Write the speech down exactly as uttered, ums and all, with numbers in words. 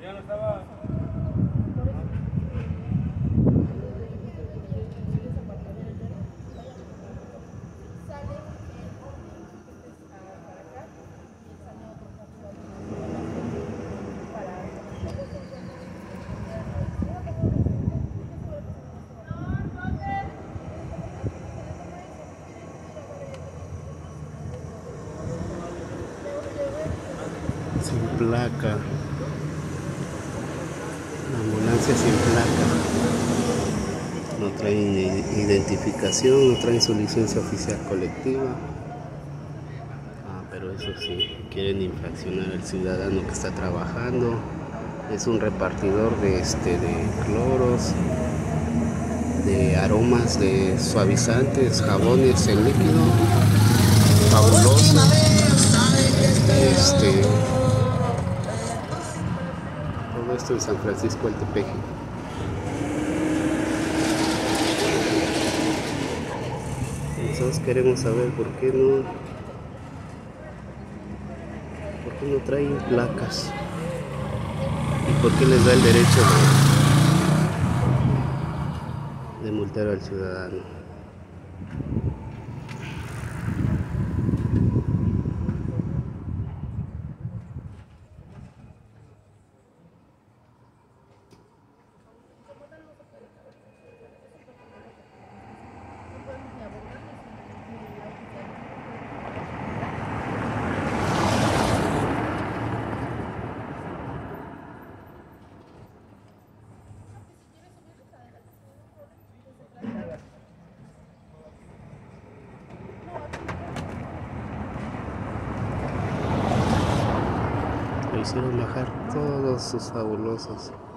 Sin placa. La ambulancia sin placa. No traen identificación, no traen su licencia oficial colectiva. Ah, pero eso sí, quieren infraccionar al ciudadano que está trabajando. Es un repartidor de este de cloros, de aromas, de suavizantes, jabones en líquido. Fabuloso. Este, todo esto en San Francisco el Tepeji. Entonces queremos saber por qué no, por qué no traen placas y por qué les da el derecho de, de multar al ciudadano. Lo hicieron bajar todos sus fabulosos